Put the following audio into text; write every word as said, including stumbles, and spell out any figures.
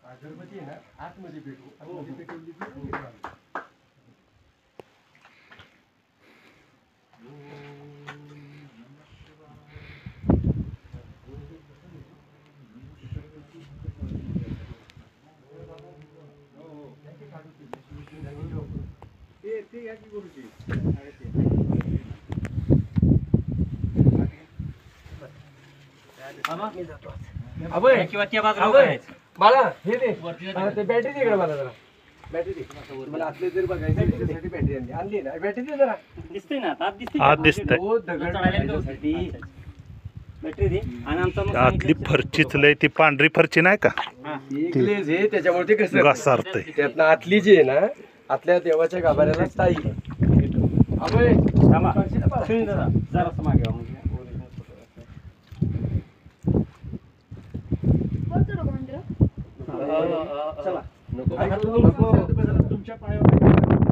गणपती आहे ना आतमध्ये भेटू आतमध्ये पेटवली की ते ते या की गुरुजी अबे किंवा त्या बाजूला मला हे दे ते बॅटरी दे इकडे मला जरा बॅटरी दे मला आतले जर बघायचं त्यासाठी बॅटरी आणली आणली ना बॅटरी दे जरा दिसते ना आत दिसते आत दिसतंय हो दगड काढण्यासाठी बॅटरी दे आणि आमचा मग आतली फरचीच लय ती पांढरी फरची नाही का एक लेज आहे त्याच्यामुळे ते कसं घसारतंय त्यातनं आतली जी आहे ना आतल्या देवाच्या गाभाऱ्याला स्थायी अबे थांबा जरा मागे चला नको तुमच्या पायावर